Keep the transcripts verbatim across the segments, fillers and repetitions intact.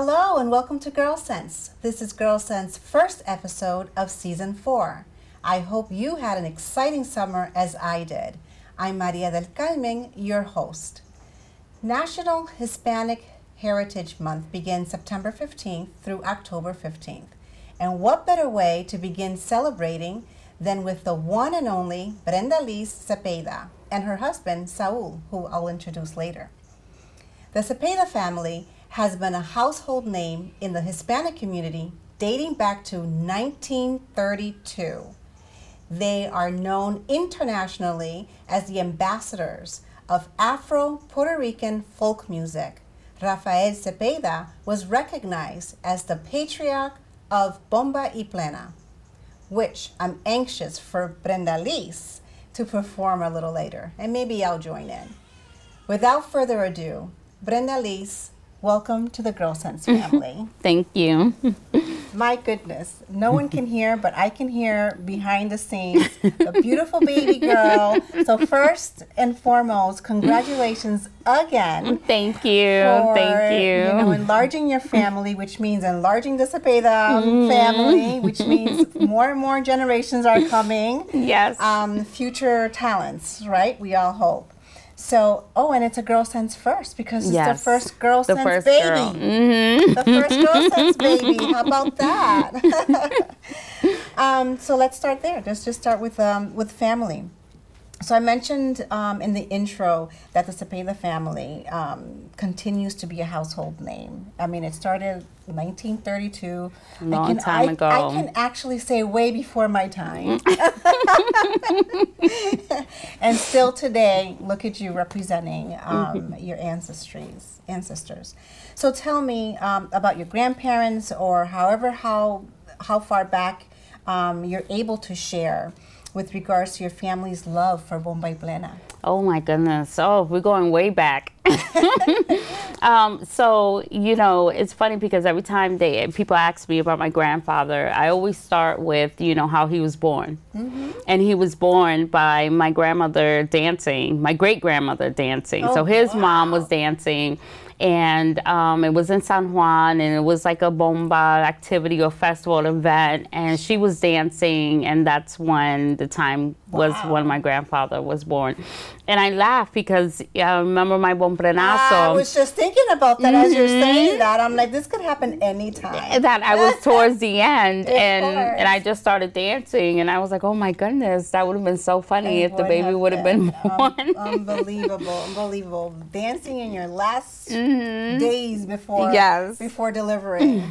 Hello and welcome to Gyrlsense. This is Gyrlsense's first episode of season four. I hope you had an exciting summer as I did. I'm Maria del Carmen, your host. National Hispanic Heritage Month begins September fifteenth through October fifteenth. And what better way to begin celebrating than with the one and only Brendaliz Cepeda and her husband, Saul, who I'll introduce later. The Cepeda family has been a household name in the Hispanic community dating back to nineteen thirty-two. They are known internationally as the ambassadors of Afro-Puerto Rican folk music. Rafael Cepeda was recognized as the patriarch of Bomba y Plena, which I'm anxious for Brendaliz to perform a little later, and maybe I'll join in. Without further ado, Brendaliz, welcome to the Gyrlsense family. Thank you. My goodness, no one can hear, but I can hear behind the scenes a beautiful baby girl. So first and foremost, congratulations again. Thank you. For, Thank you. You know, enlarging your family, which means enlarging the Cepeda mm. family, which means more and more generations are coming. Yes. Um, future talents, right? We all hope. So, oh, and it's a Gyrlsense first because it's yes. the first Gyrlsense the first baby. Girl. Mm-hmm. The first Gyrlsense baby. How about that? um, so let's start there. Let's just start with um, with family. So I mentioned um, in the intro that the Cepeda family um, continues to be a household name. I mean, it started in nineteen thirty-two. Long I can, time I, ago. I can actually say way before my time. And still today, look at you representing um, mm-hmm. your ancestries, ancestors. So tell me um, about your grandparents, or however how how far back um, you're able to share with regards to your family's love for Bomba y Plena. Oh my goodness. Oh, we're going way back. um, so, you know, it's funny because every time they people ask me about my grandfather, I always start with, you know, how he was born. Mm-hmm. And he was born by my grandmother dancing, my great-grandmother dancing. Oh, so his wow. mom was dancing. And um, it was in San Juan, and it was like a bomba activity or festival event, and she was dancing, and that's when the time was wow. when my grandfather was born. And I laugh because I remember my bomprenazo. I was just thinking about that mm-hmm. as you're saying that. I'm like, this could happen anytime. That I was towards the end, and and I just started dancing, and I was like, oh my goodness, that would have been so funny and if the baby would have been born. Um, unbelievable, unbelievable. Dancing in your last mm-hmm. days before yes. before delivery.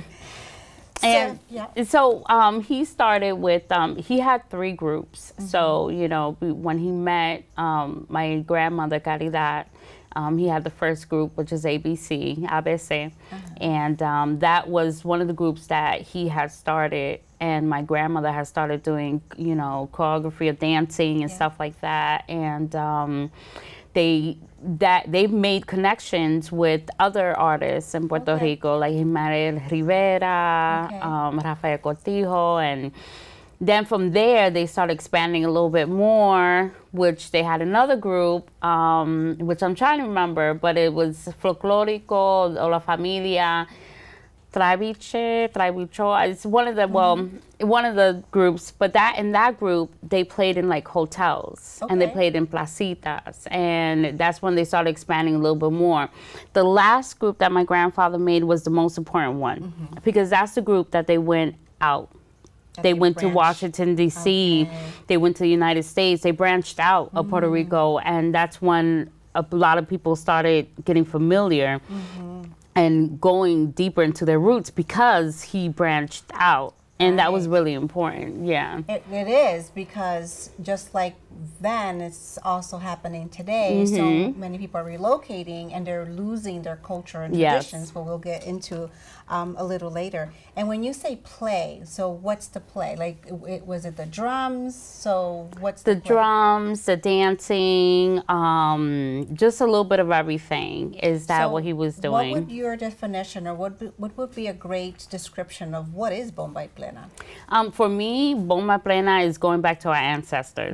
And so, yeah. so um, he started with, um, he had three groups. Mm-hmm. So, you know, when he met um, my grandmother, Caridad, um, he had the first group, which is A B C, A B C. Uh-huh. And um, that was one of the groups that he had started. And my grandmother had started doing, you know, choreography of dancing and yeah. stuff like that. And um, they that they've made connections with other artists in Puerto okay. Rico, like Ismael Rivera, okay. um, Rafael Cortijo, and then from there they started expanding a little bit more, which they had another group, um, which I'm trying to remember, but it was Folclórico o La Familia Traviche, Travicho. It's one of the well, mm-hmm. one of the groups. But that in that group, they played in like hotels okay. and they played in placitas, and that's when they started expanding a little bit more. The last group that my grandfather made was the most important one mm-hmm. because that's the group that they went out. That they, they went branched. to Washington D C Okay. They went to the United States. They branched out mm-hmm. of Puerto Rico, and that's when a lot of people started getting familiar. Mm-hmm. and going deeper into their roots because he branched out. And right. that was really important, yeah. It, it is, because just like then, it's also happening today. Mm-hmm. So many people are relocating and they're losing their culture and yes. traditions, but we'll get into um, a little later. And when you say play, so what's the play? Like, it, was it the drums? So what's the The play? drums, the dancing, um, just a little bit of everything. Is that so what he was doing? What would your definition, or what, what would be a great description of what is Bomba y Plena? Um, for me, Bomba y Plena is going back to our ancestors. Mm-hmm.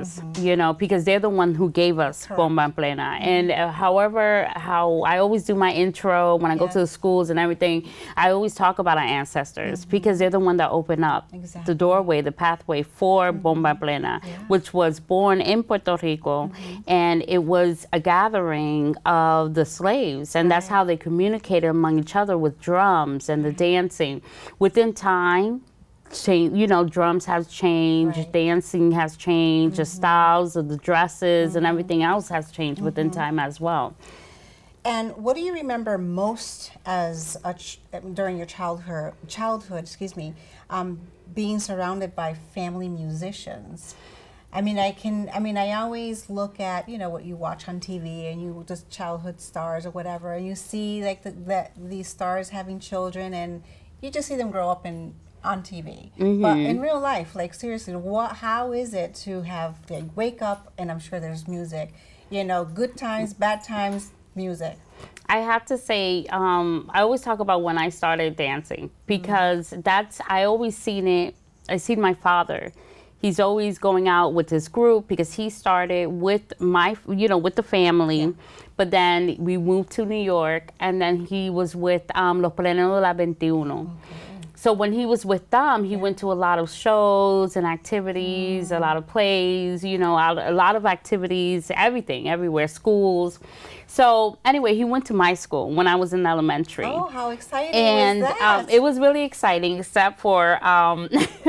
you know, because they're the one who gave us Correct. Bomba y Plena. Mm-hmm. And uh, however, how I always do my intro when I yes. go to the schools and everything, I always talk about our ancestors mm-hmm. because they're the one that open up exactly. the doorway, the pathway for mm-hmm. Bomba y Plena, yeah. which was born in Puerto Rico, mm-hmm. and it was a gathering of the slaves, and right. that's how they communicated among each other with drums and the dancing. Within time, change, you know, drums have changed, right. dancing has changed, mm-hmm. the styles of the dresses mm-hmm. and everything else has changed mm-hmm. within time as well. And what do you remember most as a ch during your childhood, childhood, excuse me, um, being surrounded by family musicians? I mean, I can, I mean, I always look at, you know, what you watch on T V and you just childhood stars or whatever, and you see like the, the, these stars having children and you just see them grow up in on T V. Mm-hmm. But in real life, like seriously, what, how is it to have, like, wake up and I'm sure there's music, you know, good times, bad times, music? I have to say, um, I always talk about when I started dancing because mm-hmm. that's, I always seen it, I seen my father. He's always going out with his group because he started with my, you know, with the family. Yeah. But then we moved to New York, and then he was with um, Los Pleneros de la veintiuno. Okay. So when he was with them, he yeah. went to a lot of shows and activities, mm. a lot of plays, you know, a lot of activities, everything, everywhere, schools. So anyway, he went to my school when I was in elementary. Oh, how exciting and, was that? Um, it was really exciting, except for um,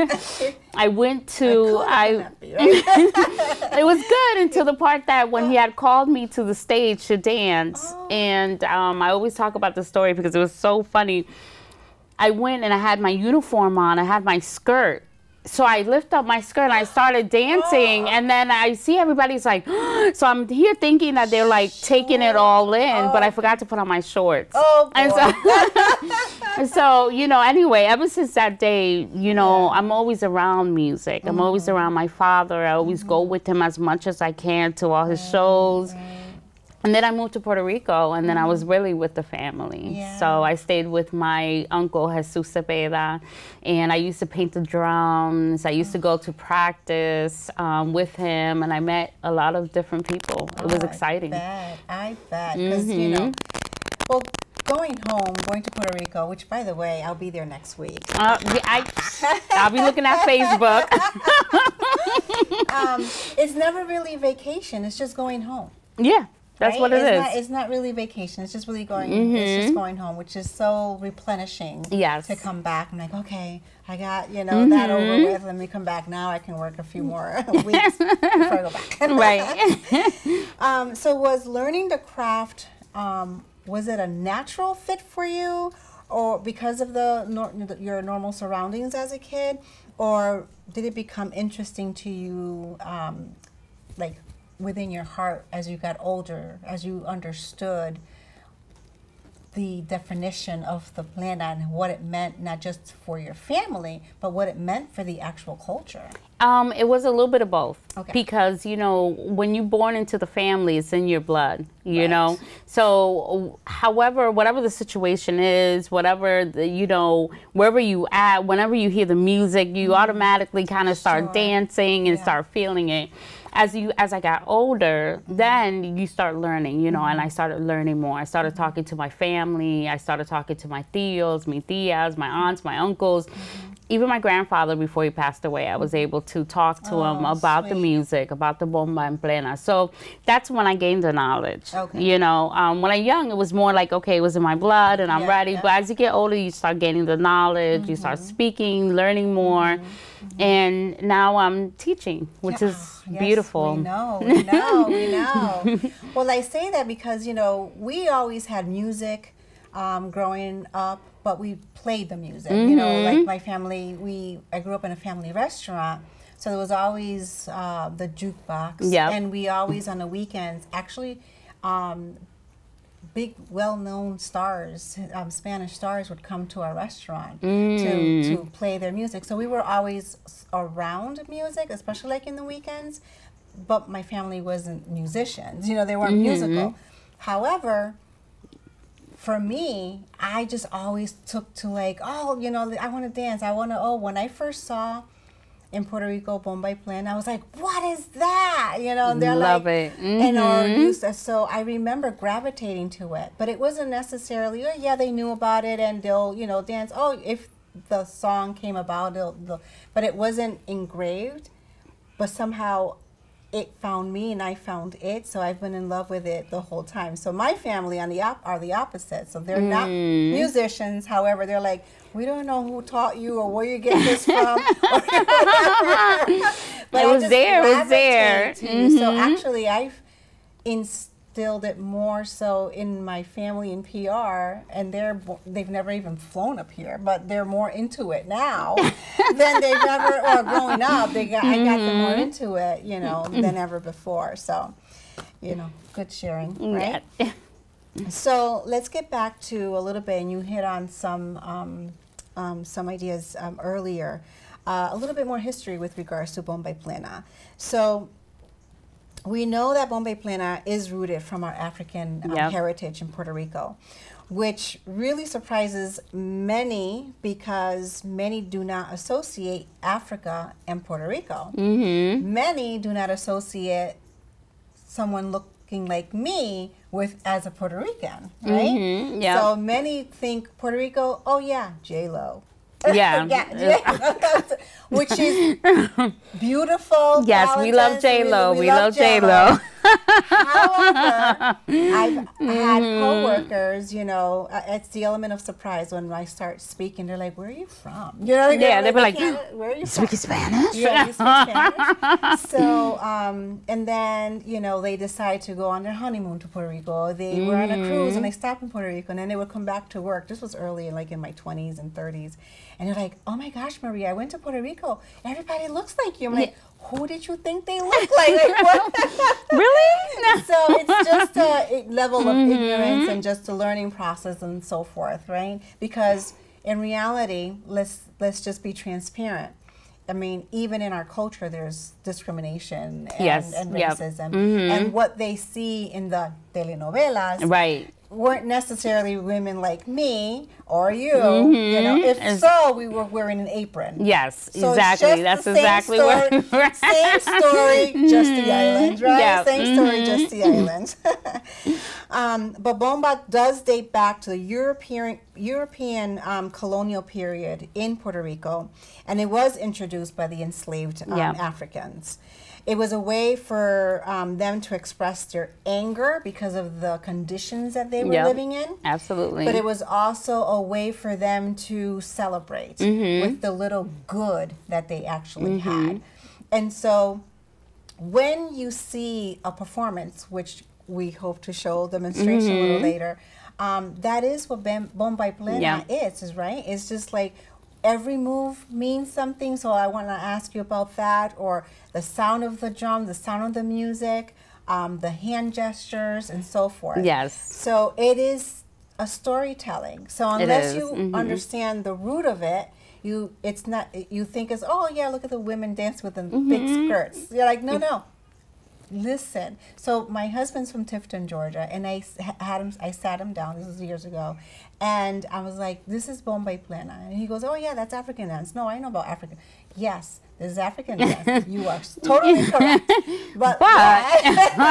I went to, I, I right? It was good until the part that when he had called me to the stage to dance. Oh. And um, I always talk about the story because it was so funny. I went and I had my uniform on, I had my skirt. So I lift up my skirt and I started dancing, and then I see everybody's like, so I'm here thinking that they're like taking it all in, but I forgot to put on my shorts. Oh, boy. And so, so, you know, anyway, ever since that day, you know, yeah. I'm always around music. I'm mm-hmm. always around my father. I always mm-hmm. go with him as much as I can to all his right. shows. Right. And then I moved to Puerto Rico, and then mm-hmm. I was really with the family. Yeah. So I stayed with my uncle, Gyrlsense Cepeda, and I used to paint the drums. I used to go to practice um, with him, and I met a lot of different people. It was oh, exciting. I bet, I bet. Because, mm-hmm. you know, well, going home, going to Puerto Rico, which, by the way, I'll be there next week. Uh, yeah, I, I'll be looking at Facebook. um, it's never really vacation. It's just going home. Yeah. That's right? what it it's is. Not, it's not really vacation. It's just really going. Mm-hmm. It's just going home, which is so replenishing. Yes. To come back, I'm like, okay, I got you know mm-hmm. that over with. Let me come back now. I can work a few more weeks before I go back. Right. um, so, was learning the craft? Um, was it a natural fit for you, or because of the nor your normal surroundings as a kid, or did it become interesting to you, um, like? within your heart as you got older, as you understood the definition of the plena and what it meant, not just for your family, but what it meant for the actual culture? Um, it was a little bit of both. Okay. Because, you know, when you're born into the family, it's in your blood, you right. know. So, however, whatever the situation is, whatever, the, you know, wherever you at, whenever you hear the music, you mm-hmm. automatically kind of start sure. dancing and yeah. start feeling it. As you, as I got older, mm-hmm. then you start learning, you know, mm-hmm. and I started learning more. I started mm-hmm. talking to my family. I started talking to my tios, mi tias, my aunts, my uncles. Mm-hmm. Even my grandfather, before he passed away, I was able to talk to oh, him about sweet. the music, about the Bomba y Plena. So that's when I gained the knowledge. Okay. You know, um, when I'm young, it was more like, okay, it was in my blood and I'm yeah, ready. Yeah. But as you get older, you start gaining the knowledge, mm-hmm. you start speaking, learning more. Mm-hmm. Mm-hmm. And now I'm teaching, which yeah. is yes, beautiful. We know, we know, we know. Well, I say that because, you know, we always had music um, growing up, but we played the music. Mm-hmm. You know, like my family, we I grew up in a family restaurant, so there was always uh, the jukebox. Yep. And we always, on the weekends, actually, um, big, well-known stars, um, Spanish stars, would come to our restaurant mm. to, to play their music. So we were always around music, especially like in the weekends, but my family wasn't musicians. You know, they weren't mm-hmm. musical. However, for me, I just always took to like, oh, you know, I want to dance. I want to, oh, when I first saw in Puerto Rico, Bomba y Plena. I was like, what is that? You know, and they're Love like, it. Mm-hmm. and or used to, so I remember gravitating to it, but it wasn't necessarily, oh yeah, they knew about it and they'll, you know, dance. Oh, if the song came about, they'll, they'll, but it wasn't engraved, but somehow it found me and I found it, so I've been in love with it the whole time. So my family on the op- are the opposite. So they're mm. not musicians. However, they're like, we don't know who taught you or where you get this from. But it was there, it was there. Mm-hmm. So actually, I've instilled it more so in my family in P R, and they're they've never even flown up here, but they're more into it now than they've ever, or growing up, they got, mm-hmm. I got them more into it, you know, than ever before. So, you know, good sharing, right? Yeah. So let's get back to a little bit, and you hit on some um, um, some ideas um, earlier. Uh, a little bit more history with regards to Bomba y Plena. So we know that Bomba y Plena is rooted from our African um, yep. heritage in Puerto Rico, which really surprises many because many do not associate Africa and Puerto Rico. Mm-hmm. Many do not associate someone looking like me with as a Puerto Rican, right? Mm-hmm. Yep. So many think Puerto Rico, oh yeah, J-Lo. Yeah. yeah. Which is beautiful. Yes, talented. we love J-Lo. We, we, we love J-Lo. J-Lo. However, I've mm-hmm. had coworkers, you know, uh, it's the element of surprise when I start speaking. They're like, where are you from? You know, yeah, they're like, like where are you speaking Spanish? Yeah, you speak Spanish. So, um, and then, you know, they decide to go on their honeymoon to Puerto Rico. They mm-hmm. were on a cruise and they stopped in Puerto Rico, and then they would come back to work. This was early, like in my twenties and thirties. And they're like, oh my gosh, Maria, I went to Puerto Rico. Everybody looks like you. I'm like, who did you think they look like? Like what? Really? So it's just a level of mm-hmm. ignorance and just a learning process and so forth, right? Because in reality, let's let's just be transparent. I mean, even in our culture, there's discrimination and, yes. and yep. racism. Mm-hmm. And what they see in the telenovelas right. weren't necessarily women like me or you. Mm-hmm. You know, if it's, so, we were wearing an apron. Yes, so exactly. That's exactly story, what. Same story, just the islands, right? Yep. Same mm-hmm. story, just the islands. um, but Bomba does date back to the European European um, colonial period in Puerto Rico, and it was introduced by the enslaved um, yep. Africans. It was a way for um, them to express their anger because of the conditions that they were yep, living in. Absolutely. But it was also a way for them to celebrate mm-hmm. with the little good that they actually mm-hmm. had. And so when you see a performance, which we hope to show demonstration mm-hmm. a little later, um, that is what Bomba y Plena yeah. is, is, right? It's just like every move means something, so I want to ask you about that, or the sound of the drum, the sound of the music, um, the hand gestures, and so forth. Yes. So it is a storytelling. So unless you mm-hmm. understand the root of it, you it's not. You think it's, oh yeah, look at the women dance with the mm-hmm. big skirts. You're like, no, no. Listen. So my husband's from Tifton, Georgia, and I had him. I sat him down. This was years ago, and I was like, "This is Bomba y Plena," and he goes, "Oh yeah, that's African dance." No, I know about African. Yes, this is African dance. You are totally correct. But, but.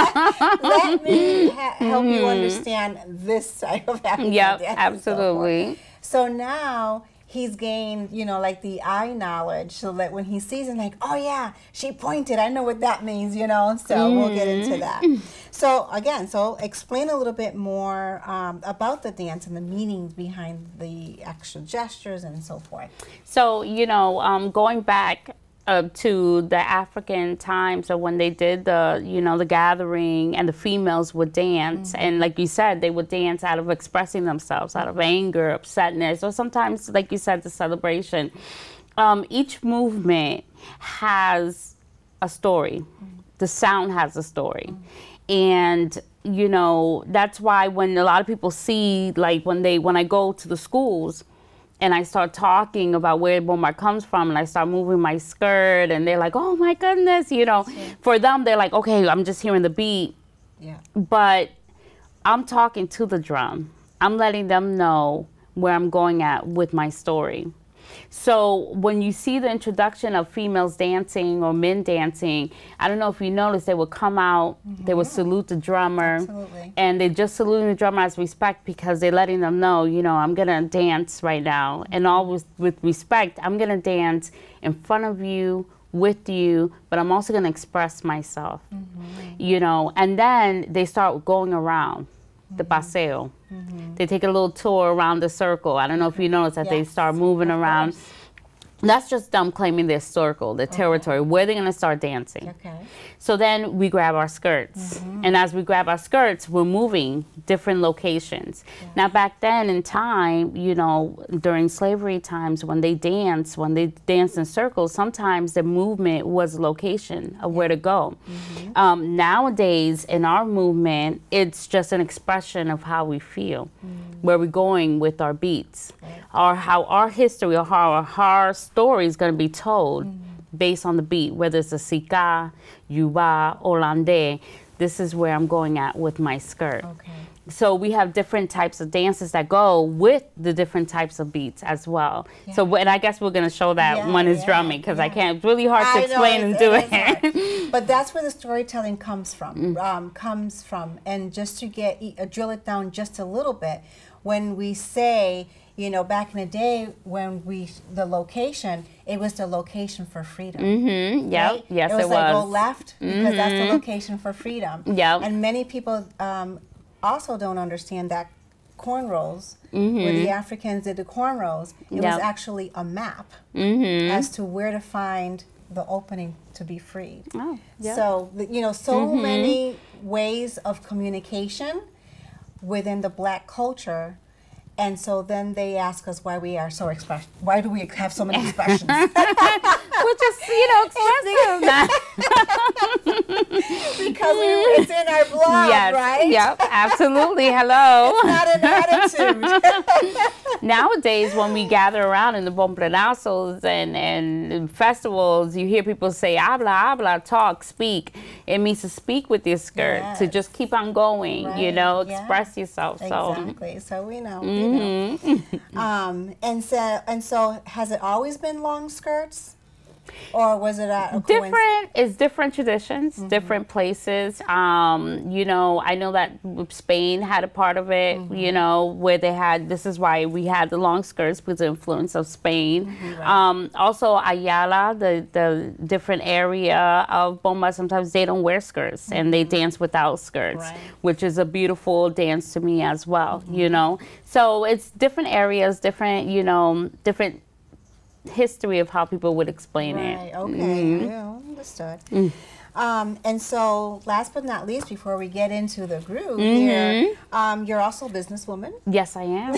let me ha- help you understand this side of African yep, dance. Absolutely. So, so now he's gained, you know, like the eye knowledge, so that when he sees it, like, oh yeah, she pointed, I know what that means, you know, so mm. we'll get into that. So again, so explain a little bit more um, about the dance and the meanings behind the actual gestures and so forth. So, you know, um, going back Uh, to the African times, or when they did the, you know, the gathering, and the females would dance, mm-hmm. and like you said, they would dance out of expressing themselves, out of anger, upsetness, or sometimes, like you said, the celebration. Um, each movement has a story. Mm-hmm. The sound has a story. Mm-hmm. And, you know, that's why when a lot of people see, like when they, when I go to the schools, and I start talking about where Bomba comes from, and I start moving my skirt, and they're like, oh my goodness, you know. Sure. For them, they're like, okay, I'm just hearing the beat. Yeah. But I'm talking to the drum. I'm letting them know where I'm going at with my story. So when you see the introduction of females dancing or men dancing, I don't know if you noticed, they would come out, mm-hmm. they would salute the drummer. Absolutely. And they just saluting the drummer as respect because they're letting them know, you know, I'm going to dance right now. And always with respect, I'm going to dance in front of you, with you, but I'm also going to express myself, mm-hmm. you know. And then they start going around the paseo. Mm-hmm. They take a little tour around the circle. I don't know if you notice that yes, they start moving around. Course. That's just them claiming their circle, their territory, okay. where they're going to start dancing. Okay. So then we grab our skirts. Mm-hmm. And as we grab our skirts, we're moving different locations. Yeah. Now, back then in time, you know, during slavery times, when they danced, when they danced in circles, sometimes the movement was location of where to go. Mm-hmm. um, nowadays, in our movement, it's just an expression of how we feel, mm-hmm. where we're going with our beats, right. or how our history or how our, our story is going to be told. Mm-hmm. based on the beat, whether it's a sika, yuba, hollandais. This is where I'm going at with my skirt. Okay. So we have different types of dances that go with the different types of beats as well. Yeah. So, and I guess we're going to show that yeah, when it's yeah, drumming, because yeah. I can't, it's really hard to I explain know, and do it. it. But that's where the storytelling comes from, mm. um, comes from. And just to get, uh, drill it down just a little bit, when we say, you know, back in the day when we, the location, it was the location for freedom. Mm-hmm. Yep. Right? Yes, it was. It like was. go left because mm-hmm. that's the location for freedom. Yeah. And many people um, also don't understand that cornrows, mm-hmm. where the Africans did the cornrows, it yep. was actually a map mm-hmm. as to where to find the opening to be freed. Oh, yeah. So, you know, so mm-hmm. many ways of communication within the Black culture. And so then they ask us why we are so express. Why do we have so many expressions? We're just, you know, expressive. Because we, it's in our blood, yes, right? Yep, absolutely. Hello. It's not an attitude. Nowadays, when we gather around in the bombrenazos and, and festivals, you hear people say, habla, habla, talk, speak. It means to speak with your skirt, yes. to just keep on going, right. you know, express yeah. yourself. Exactly. So, so we know. Mm-hmm. Mm-hmm. um, and so, and so, has it always been long skirts, or was it a, a different? It's different traditions, mm-hmm. different places. Um, you know, I know that Spain had a part of it. Mm-hmm. You know, where they had. This is why we had the long skirts, because the influence of Spain. Mm-hmm, right. um, also, Ayala, the the different area of Bomba. Sometimes they don't wear skirts mm-hmm. and they dance without skirts, right. which is a beautiful dance to me as well. Mm-hmm. You know, so it's different areas, different. You know, different. history of how people would explain right, it. Okay, mm-hmm. yeah, understood. Mm. Um, and so, last but not least, before we get into the groove mm-hmm. here, um, you're also a businesswoman. Yes, I am.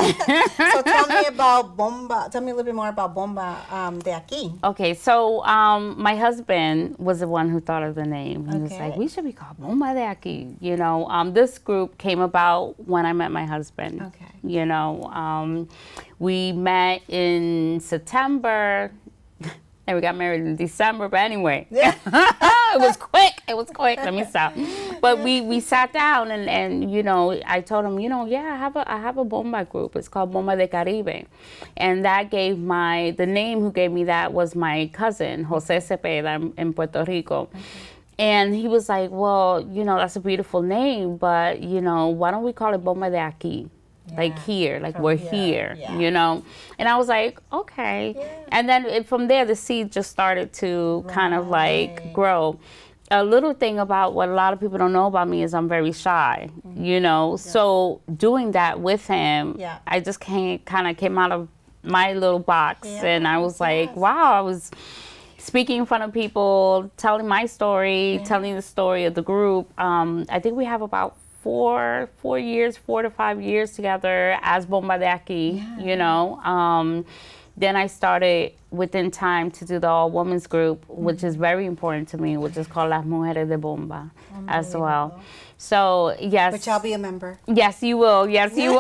So tell me about Bomba. Tell me a little bit more about Bomba um, de Aquí. Okay, so um, my husband was the one who thought of the name. He okay. was like, we should be called Bomba de Aquí. You know, um, this group came about when I met my husband. Okay. You know, um, we met in September. And we got married in December, but anyway, yeah. it was quick. It was quick. Let me stop. But we, we sat down and, and, you know, I told him, you know, yeah, I have a I have a bomba group. It's called Bomba de Caribe. And that gave my, the name who gave me that was my cousin, Jose Cepeda, in Puerto Rico. Okay. And he was like, well, you know, that's a beautiful name, but, you know, why don't we call it Bomba de Aquí? Yeah. Like here, like from we're here, here yeah. you know? And I was like, okay. Yeah. And then it, from there, the seed just started to right. kind of like grow. A little thing about what a lot of people don't know about me is I'm very shy, mm-hmm. you know? Yeah. So doing that with him, yeah. I just came, kind of came out of my little box. Yeah. And I was like, yes. wow, I was speaking in front of people, telling my story, yeah. telling the story of the group. Um, I think we have about four four years, four to five years together as Bomba de Aquí, yeah. you know. Um, then I started within time to do the all-women's group, mm-hmm. which is very important to me, which is called Las Mujeres de Bomba as well. So, yes. Which I'll be a member. Yes, you will. Yes, you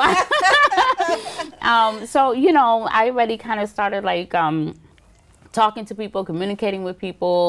will. um, so, you know, I already kind of started like um, talking to people, communicating with people. Mm-hmm.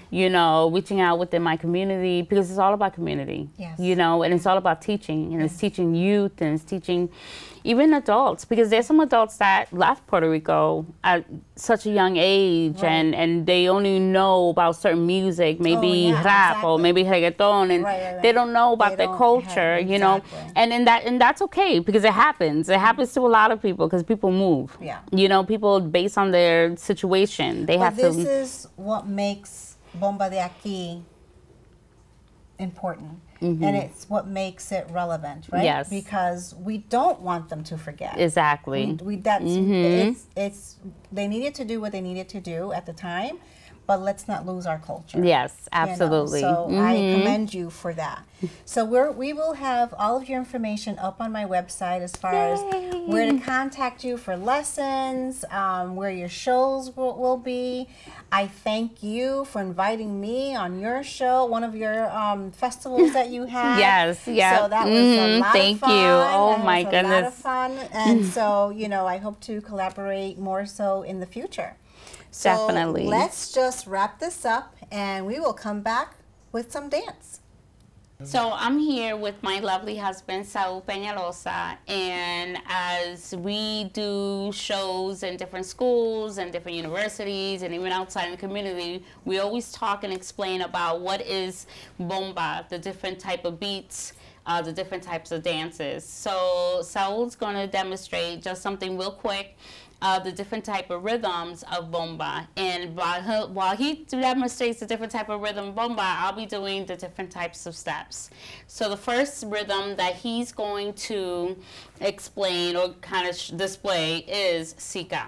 you know, reaching out within my community, because it's all about community, yes. you know, and it's all about teaching, and yes. it's teaching youth, and it's teaching even adults, because there's some adults that left Puerto Rico at such a young age, right. and, and they only know about certain music, maybe oh, yeah, rap exactly. or maybe reggaeton, and right, right, right. they don't know about they their culture, have, you exactly. know, and, and, that, and that's okay, because it happens. It happens to a lot of people, because people move. Yeah. You know, people, based on their situation, they but have this to... this is what makes Bomba de Aquí important. Mm-hmm. And it's what makes it relevant, right? Yes. Because we don't want them to forget. Exactly. We, we that's mm-hmm. it's it's they needed to do what they needed to do at the time, but let's not lose our culture. Yes, absolutely. You know? So mm-hmm. I commend you for that. So we're we will have all of your information up on my website as far Yay. as where to contact you for lessons, um, where your shows will, will be. I thank you for inviting me on your show, one of your um, festivals that you had. Yes, yeah. So that was mm-hmm. a lot Thank of fun. you. Oh that my was goodness. A lot of fun. And so, you know, I hope to collaborate more so in the future. So Definitely. Let's just wrap this up, and we will come back with some dance. So I'm here with my lovely husband, Saul Peñalosa, and as we do shows in different schools and different universities and even outside in the community, we always talk and explain about what is bomba, the different type of beats, uh, the different types of dances. So Saul's going to demonstrate just something real quick. Uh, the different type of rhythms of bomba, and while he, while he demonstrates the different type of rhythm of bomba, I'll be doing the different types of steps. So the first rhythm that he's going to explain or kind of display is Sika.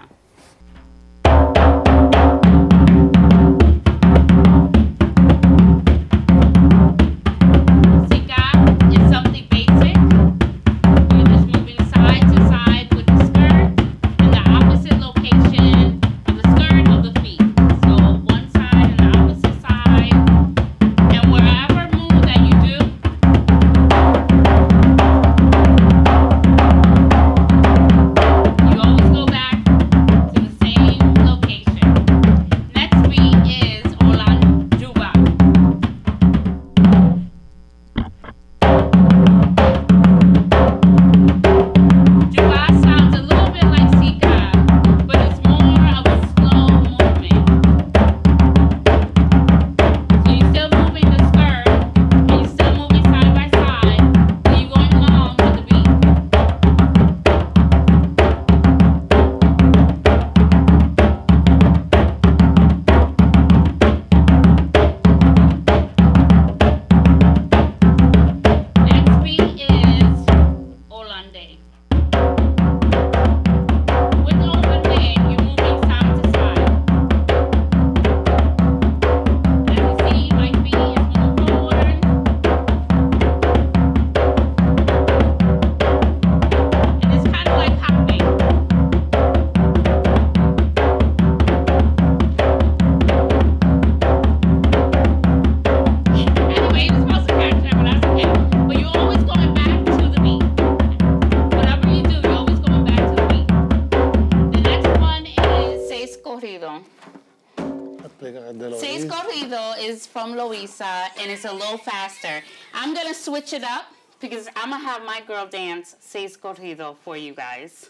Seis corrido is from Louisa, and it's a little faster. I'm going to switch it up because I'm going to have my girl dance Seis corrido for you guys.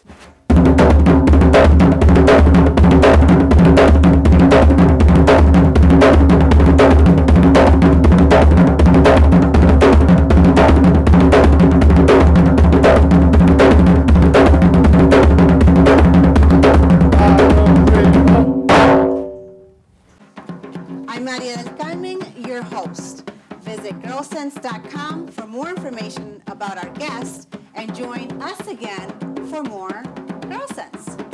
Visit Gyrlsense dot com for more information about our guests and join us again for more Gyrlsense.